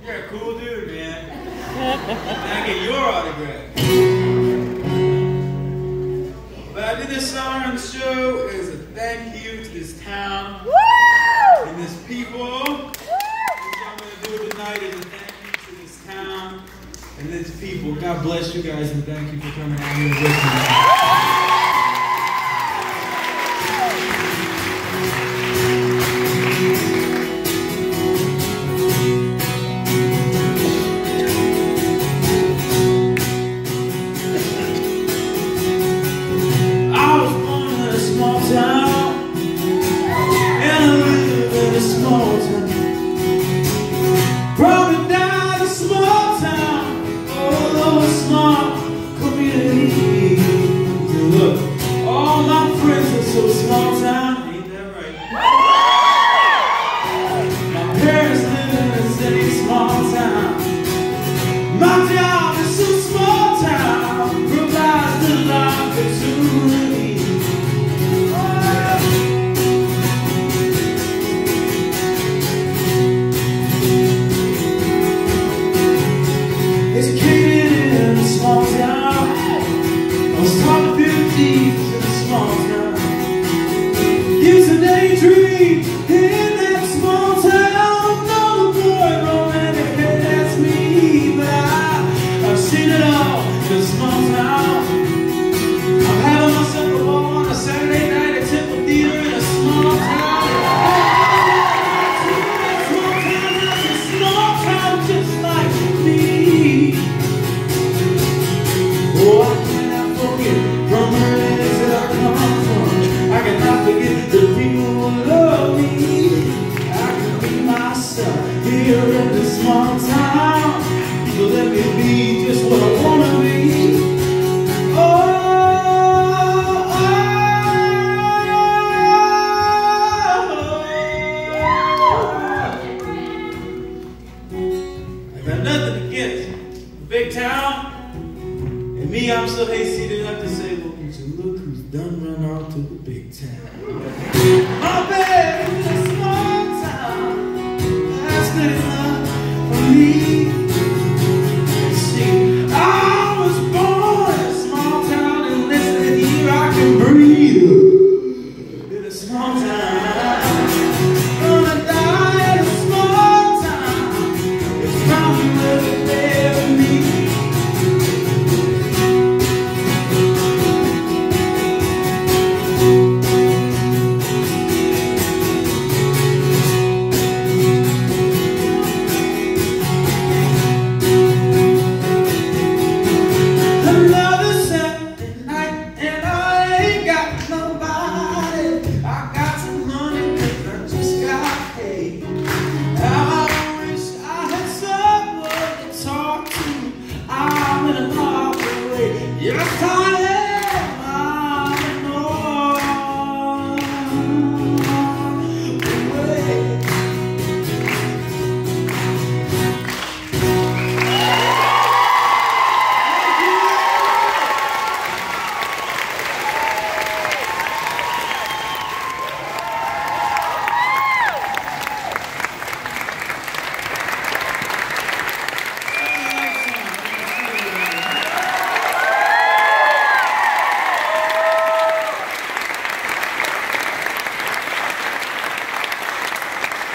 You're a cool dude, man. Can I get your autograph? But I did this song on the show as a thank you to this town and this people. What I'm going to do tonight is a thank you to this town and this people. God bless you guys and thank you for coming out here and listening.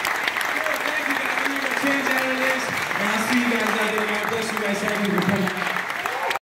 Thank you for coming out.